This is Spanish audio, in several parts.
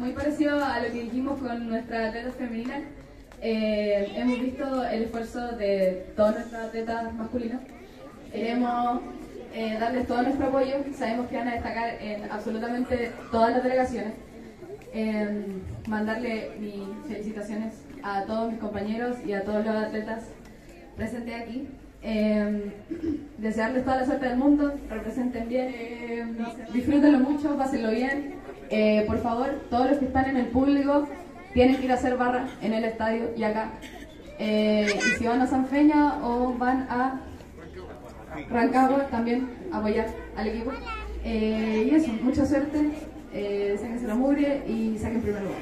muy parecido a lo que dijimos con nuestra atleta femenina. Hemos visto el esfuerzo de todos nuestros atletas masculinos. Queremos darles todo nuestro apoyo. Sabemos que van a destacar en absolutamente todas las delegaciones. Mandarle mis felicitaciones a todos mis compañeros y a todos los atletas presentes aquí. Desearles toda la suerte del mundo, representen bien, disfrútenlo mucho, pásenlo bien. Por favor, todos los que están en el público tienen que ir a hacer barra en el estadio y acá. Y si van a San Feña o van a Rancagua, también apoyar al equipo. Y eso, mucha suerte, sáquense la mugre y saquen primer lugar.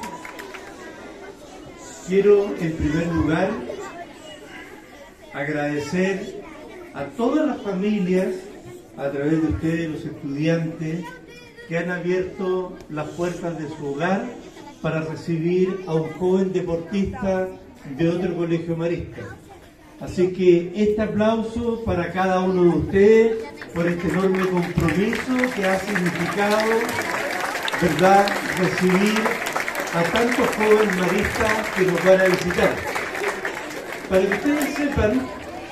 Quiero en primer lugar agradecer a todas las familias, a través de ustedes, los estudiantes, que han abierto las puertas de su hogar para recibir a un joven deportista de otro colegio marista. Así que este aplauso para cada uno de ustedes por este enorme compromiso que ha significado, ¿verdad?, recibir a tantos jóvenes maristas que nos van a visitar. Para que ustedes sepan,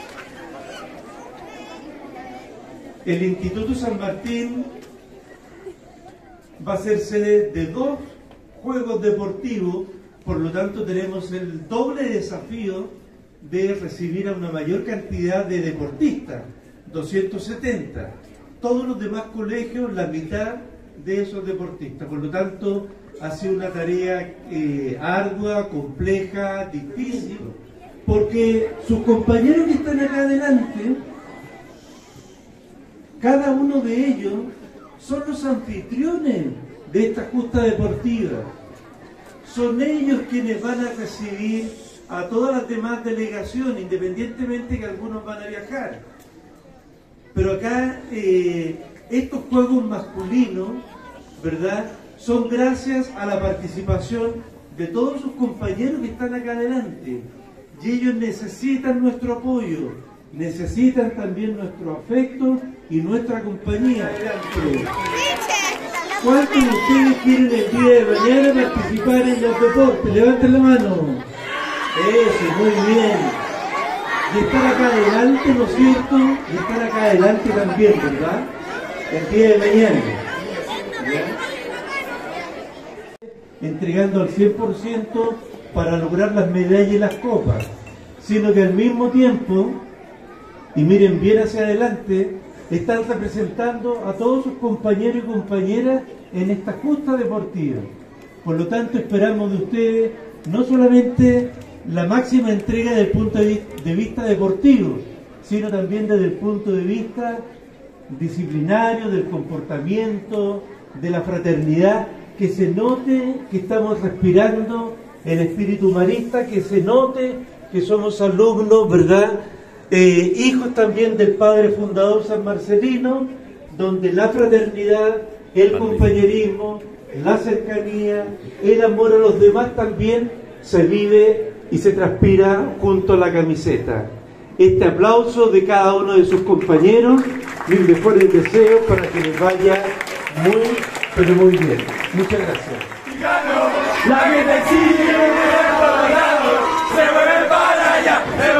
el Instituto San Martín va a ser sede de 2 juegos deportivos, por lo tanto tenemos el doble desafío de recibir a una mayor cantidad de deportistas, 270. Todos los demás colegios, la mitad de esos deportistas. Por lo tanto, ha sido una tarea ardua, compleja, difícil, porque sus compañeros que están acá adelante, cada uno de ellos son los anfitriones de esta justa deportiva. Son ellos quienes van a recibir a todas las demás delegaciones, independientemente que algunos van a viajar. Pero acá estos juegos masculinos, ¿verdad?, son gracias a la participación de todos sus compañeros que están acá adelante. Y ellos necesitan nuestro apoyo, necesitan también nuestro afecto y nuestra compañía. ¿Cuántos de ustedes quieren el día de mañana participar en los deportes? Levanten la mano. Eso, muy bien. Y estar acá adelante, ¿no es cierto? Y estar acá adelante también, ¿verdad? El día de mañana. ¿Ya? Entregando al 100% para lograr las medallas y las copas, sino que al mismo tiempo, y miren bien hacia adelante, están representando a todos sus compañeros y compañeras en esta justa deportiva. Por lo tanto, esperamos de ustedes no solamente la máxima entrega desde el punto de vista deportivo, sino también desde el punto de vista disciplinario, del comportamiento, de la fraternidad, que se note que estamos respirando el espíritu marista, que se note que somos alumnos, ¿verdad?, hijos también del padre fundador San Marcelino, donde la fraternidad, el compañerismo, la cercanía, el amor a los demás también se vive y se transpira junto a la camiseta. Este aplauso de cada uno de sus compañeros, mis mejores deseos para que les vaya muy, pero muy bien. Muchas gracias. La gente sigue se mueve para allá.